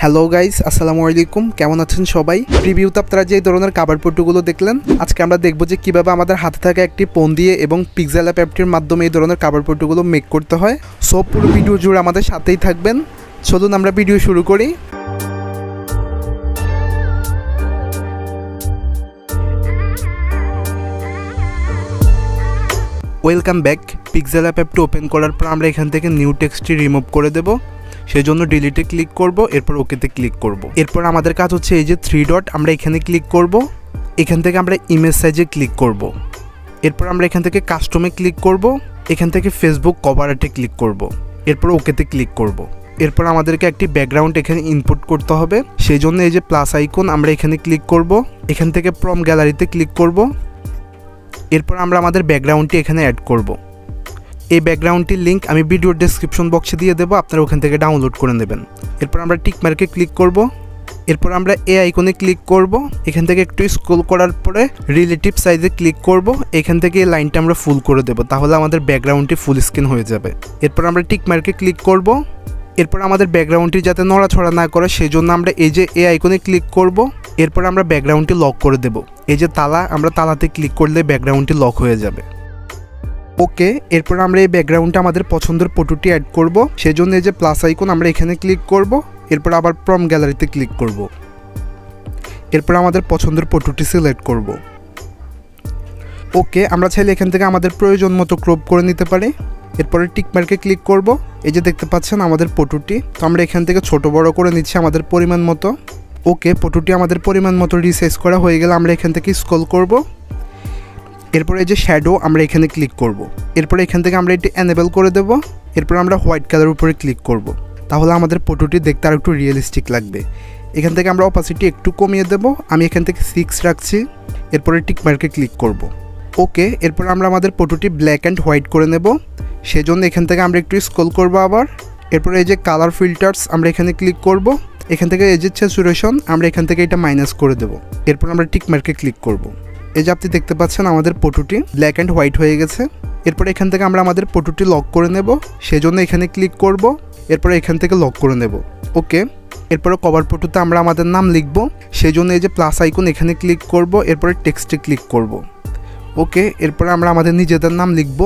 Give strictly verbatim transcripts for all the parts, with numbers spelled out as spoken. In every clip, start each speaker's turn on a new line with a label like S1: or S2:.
S1: Hello guys, আসসালামু আলাইকুম। কেমন আছেন সবাই? প্রিভিউতে আপনারা যে ধরনের কাভার ফটোগুলো দেখলেন, আজকে আমরা দেখব যে কিভাবে আমাদের হাতে থাকা একটি ফোন দিয়ে এবং পিক্সেল অ্যাপ অ্যাপটির মাধ্যমে এই ধরনের কাভার ফটোগুলো মেক করতে হয়। সো পুরো ভিডিও জুড়ে আমাদের সাথেই থাকবেন। চলুন আমরা ভিডিও শুরু করি। Welcome back. পিক্সেল অ্যাপ অ্যাপটি ওপেন করার পর আমরা এখান থেকে নিউ টেক্সটটি রিমুভ করে দেব। সেই জন্য ডিলিটে ক্লিক করব, এরপর ওকেতে ক্লিক করব। এরপর আমাদের কাজ হচ্ছে এই যে থ্রি ডট, আমরা এখানে ক্লিক করব। এখান থেকে আমরা ইমেজ সাইজে ক্লিক করব। এরপর আমরা এখান থেকে কাস্টমে ক্লিক করব। এখান থেকে ফেসবুক কভার আর্টে ক্লিক করব। এরপর ওকেতে ক্লিক করব। এরপর আমাদেরকে একটি ব্যাকগ্রাউন্ড এখানে ইনপুট করতে হবে। সেই জন্য এই যে প্লাস আইকন, আমরা এখানে ক্লিক করব। এখান থেকে প্রম গ্যালারিতে ক্লিক করব। এরপর আমরা আমাদের ব্যাকগ্রাউন্ডটি এখানে অ্যাড করব। এই ব্যাকগ্রাউন্ডটির লিঙ্ক আমি ভিডিওর ডেসক্রিপশন বক্সে দিয়ে দেবো, আপনারা ওখান থেকে ডাউনলোড করে নেবেন। এরপর আমরা টিক মার্কে ক্লিক করব। এরপর আমরা এ আইকনে ক্লিক করব। এখান থেকে একটু স্ক্রল করার পরে রিলেটিভ সাইজে ক্লিক করব। এখান থেকে এই লাইনটা আমরা ফুল করে দেব, তাহলে আমাদের ব্যাকগ্রাউন্ডটি ফুল স্ক্রিন হয়ে যাবে। এরপর আমরা টিক মার্কে ক্লিক করব। এরপর আমাদের ব্যাকগ্রাউন্ডটি যাতে নড়াছড়া না করে সেই জন্য আমরা এই যে এ আইকনে ক্লিক করব। এরপর আমরা ব্যাকগ্রাউন্ডটি লক করে দেব। এই যে তালা, আমরা তালাতে ক্লিক করলে ব্যাকগ্রাউন্ডটি লক হয়ে যাবে। ওকে, এরপর আমরা এই ব্যাকগ্রাউন্ডটা আমাদের পছন্দের ফটোটি অ্যাড করব। সেই জন্য এই যে প্লাস আইকন, আমরা এখানে ক্লিক করব। এরপর আবার প্রম গ্যালারিতে ক্লিক করব। এরপর আমাদের পছন্দের ফটোটি সিলেক্ট করব। ওকে, আমরা চাইলে এখান থেকে আমাদের প্রয়োজন মতো ক্রপ করে নিতে পারি। এরপরে টিক মার্কে ক্লিক করব। এই যে দেখতে পাচ্ছেন আমাদের ফটোটি, তো আমরা এখান থেকে ছোট বড় করে নিচ্ছি আমাদের পরিমাণ মতো। ওকে, ফটোটি আমাদের পরিমাণ মতো রিসাইজ করা হয়ে গেলে আমরা এখান থেকে স্ক্রল করব। এরপরে এই যে শ্যাডো, আমরা এখানে ক্লিক করব। এরপরে এখান থেকে আমরা এটি এনেবল করে দেব। এরপর আমরা হোয়াইট কালার উপরে ক্লিক করব, তাহলে আমাদের ফটোটি দেখতে আর একটু রিয়েলিস্টিক লাগবে। এখান থেকে আমরা অপাসিটি একটু কমিয়ে দেব, আমি এখান থেকে সিক্স রাখছি। এরপরে টিক মার্কে ক্লিক করব। ওকে, এরপর আমরা আমাদের ফটোটি ব্ল্যাক অ্যান্ড হোয়াইট করে নেব। সেজন্য এখান থেকে আমরা একটু স্ক্রল করব আবার। এরপরে এই যে কালার ফিল্টার্স, আমরা এখানে ক্লিক করব। এখান থেকে এই যে স্যাচুরেশন, আমরা এখান থেকে এটা মাইনাস করে দেব। এরপর আমরা টিক মার্কে ক্লিক করব। এই যে আপনি দেখতে পাচ্ছেন আমাদের ফটোটি ব্ল্যাক অ্যান্ড হোয়াইট হয়ে গেছে। এরপর এখান থেকে আমরা আমাদের ফটোটি লক করে নেব। সেজন্য এখানে ক্লিক করব। এরপর এখান থেকে লক করে নেব। ওকে, এরপরে কভার ফটোতে আমরা আমাদের নাম লিখব। সেই জন্য এই যে প্লাস আইকন, এখানে ক্লিক করব। এরপরে টেক্সটে ক্লিক করব। ওকে, এরপরে আমরা আমাদের নিজেদের নাম লিখব।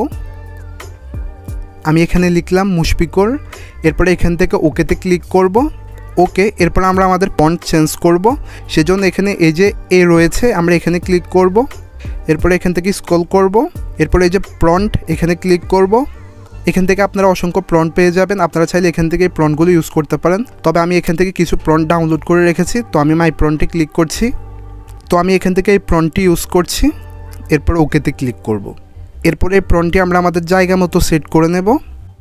S1: আমি এখানে লিখলাম মুশফিকর। এরপরে এখান থেকে ওকেতে ক্লিক করব। ওকে, এরপর আমরা আমাদের ফন্ট চেঞ্জ করব। সেজন্য এখানে এই যে এ রয়েছে, আমরা এখানে ক্লিক করব। এরপরে এখান থেকে স্ক্রল করব। এরপরে এই যে ফন্ট, এখানে ক্লিক করব। এখান থেকে আপনারা অসংখ্য ফন্ট পেয়ে যাবেন, আপনারা চাইলে এখান থেকে এই ফন্টগুলো ইউজ করতে পারেন। তবে আমি এখান থেকে কিছু ফন্ট ডাউনলোড করে রেখেছি, তো আমি মাই ফন্টে ক্লিক করছি। তো আমি এখান থেকে এই ফন্টটি ইউজ করছি। এরপর ওকেতে ক্লিক করব। এরপরে এই ফন্টটি আমরা আমাদের জায়গা মতো সেট করে নেব।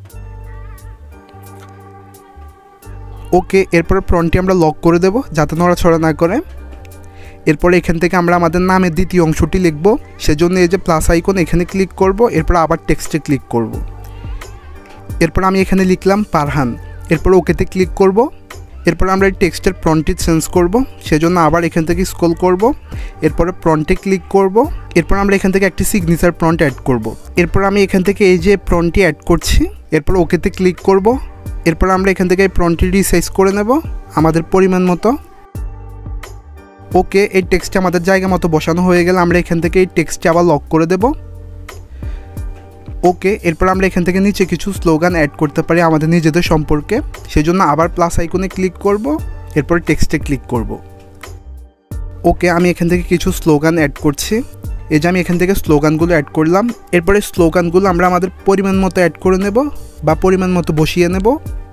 S1: ওকে, এরপর ফন্টটি আমরা লক করে দেব যাতে নড়াছড়া না করে। এরপরে এখান থেকে আমরা আমাদের নামের দ্বিতীয় অংশটি লিখব। সেজন্য এই যে প্লাস আইকন, এখানে ক্লিক করব। এরপর আবার টেক্সটে ক্লিক করব। এরপর আমি এখানে লিখলাম পারহান। এরপর ওকেতে ক্লিক করব। এরপর আমরা এই টেক্সটের ফন্টটি চেঞ্জ করব। সেজন্য আবার এখান থেকে স্ক্রল করব। এরপরে ফন্টে ক্লিক করব। এরপর আমরা এখান থেকে একটি সিগনেচার ফন্ট অ্যাড করব। এরপর আমি এখান থেকে এই যে ফন্টটি অ্যাড করছি। এরপর ওকেতে ক্লিক করব। এরপর আমরা এখান থেকে এই ফন্টটি রিসাইজ করে নেব আমাদের পরিমাণ মতো। ওকে, এই টেক্সটটি আমাদের জায়গা মতো বসানো হয়ে গেলে আমরা এখান থেকে এই টেক্সটটি আবার লক করে দেব। ওকে, এরপর আমরা এখান থেকে নিচে কিছু স্লোগান অ্যাড করতে পারি আমাদের নিজেদের সম্পর্কে। সেই জন্য আবার প্লাস আইকনে ক্লিক করব। এরপর টেক্সটে ক্লিক করব। ওকে, আমি এখান থেকে কিছু স্লোগান অ্যাড করছি। এই যে আমি এখান থেকে স্লোগানগুলো অ্যাড করলাম। এরপরে স্লোগানগুলো আমরা আমাদের পরিমাণ মতো অ্যাড করে নেব বা পরিমাণ মতো বসিয়ে নেব।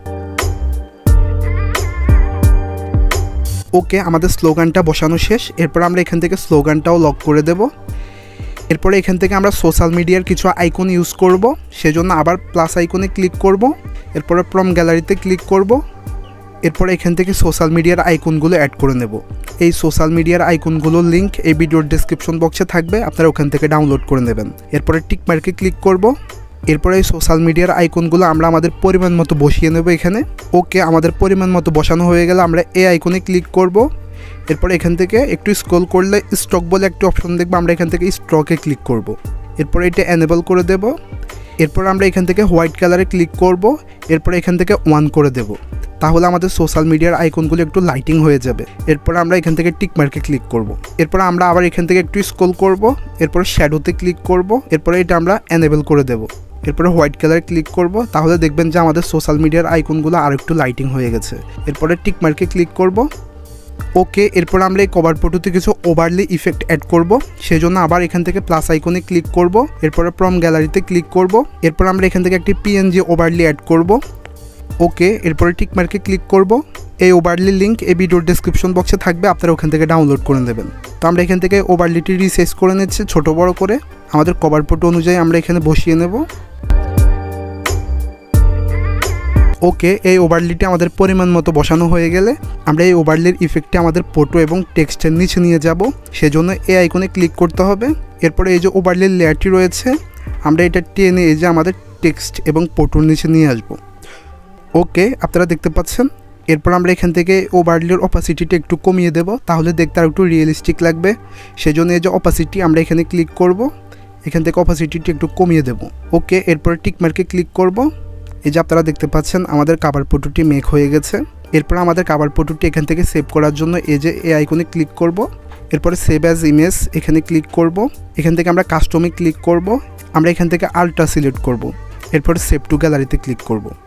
S1: ওকে, আমাদের স্লোগানটা বসানো শেষ। এরপর আমরা এখান থেকে স্লোগানটাও লক করে দেব। এরপরে এখান থেকে আমরা সোশ্যাল মিডিয়ার কিছু আইকন ইউজ করব। সেজন্য আবার প্লাস আইকনে ক্লিক করব। এরপরে প্রম গ্যালারিতে ক্লিক করব। এরপরে এখান থেকে সোশ্যাল মিডিয়ার আইকনগুলো অ্যাড করে নেব। এই সোশ্যাল মিডিয়ার আইকনগুলোর লিঙ্ক এই ভিডিওর ডেসক্রিপশন বক্সে থাকবে, আপনারা ওখান থেকে ডাউনলোড করে নেবেন। এরপরে টিক মার্কে ক্লিক করব। এরপরে এই সোশ্যাল মিডিয়ার আইকনগুলো আমরা আমাদের পরিমাণ মতো বসিয়ে নেব এখানে। ওকে, আমাদের পরিমাণ মতো বসানো হয়ে গেলে আমরা এই আইকনে ক্লিক করব। এরপর এখান থেকে একটু স্ক্রল করলে স্টক বলে একটি অপশন দেখবো, আমরা এখান থেকে স্টকে ক্লিক করব। এরপর এটা এনেবল করে দেব। এরপর আমরা এখান থেকে হোয়াইট কালারে ক্লিক করব। এরপর এখান থেকে ওয়ান করে দেব। তাহলে আমাদের সোশ্যাল মিডিয়ার আইকনগুলো একটু লাইটিং হয়ে যাবে। এরপর আমরা এখান থেকে টিক মার্কে ক্লিক করব। এরপর আমরা আবার এখান থেকে একটু স্ক্রল করব, এরপর শ্যাডোতে ক্লিক করব, এরপরে এটা আমরা এনেবল করে দেব। এরপরে হোয়াইট কালার ক্লিক করব, তাহলে দেখবেন যে আমাদের সোশ্যাল মিডিয়ার আইকনগুলো আর একটু লাইটিং হয়ে গেছে। এরপরে টিক মার্কে ক্লিক করব। ওকে, এরপর আমরা এই কভার ফটোতে কিছু ওভারলি ইফেক্ট অ্যাড করব, সেই জন্য আবার এখান থেকে প্লাস আইকনে ক্লিক করব, এরপরে প্রম গ্যালারিতে ক্লিক করব। এরপর আমরা এখান থেকে একটি পিএনজি ওভারলি অ্যাড করব। ওকে, এরপরে টিক মার্কে ক্লিক করব। এই ওভারলি লিঙ্ক এই ভিডিওর ডেসক্রিপশন বক্সে থাকবে, আপনারা ওখান থেকে ডাউনলোড করে নেবেন। তো আমরা এখান থেকে ওভারলিটি রিসাইজ করে নিচ্ছি ছোট বড় করে, আমাদের কভার ফটো অনুযায়ী আমরা এখানে বসিয়ে নেব। ওকে, এই ওভারলিটি আমাদের পরিমাণ মতো বসানো হয়ে গেলে আমরা এই ওভারলির ইফেক্টটি আমাদের ফটো এবং টেক্সটের নিচে নিয়ে যাব, সেজন্য এই আইকনে ক্লিক করতে হবে। এরপরে এই যে ওভারলির লেয়ারটি রয়েছে, আমরা এটা টেনে এই যে আমাদের টেক্সট এবং ফটোর নিচে নিয়ে আসব। ওকে, আপনারা দেখতে পাচ্ছেন। এরপর আমরা এখান থেকে ওভারলির অপাসিটিটা একটু কমিয়ে দেব, তাহলে দেখতে আর একটু রিয়েলিস্টিক লাগবে। সেজন্য এই যে অপাসিটি আমরা এখানে ক্লিক করব, এখান থেকে অপাসিটিটি একটু কমিয়ে দেব। ওকে, এরপরে টিক মার্কে ক্লিক করব। এই যে আপনারা দেখতে পাচ্ছেন আমাদের কাভার ফটোটি মেক হয়ে গেছে। এরপর আমাদের কাভার ফটোটি এখান থেকে সেভ করার জন্য এই যে এই আইকনে ক্লিক করব, এরপরে সেভ অ্যাজ ইমেজ এখানে ক্লিক করব। এখান থেকে আমরা কাস্টমে ক্লিক করব, আমরা এখান থেকে আলট্রা সিলেক্ট করব, এরপরে সেভ টু গ্যালারিতে ক্লিক করব।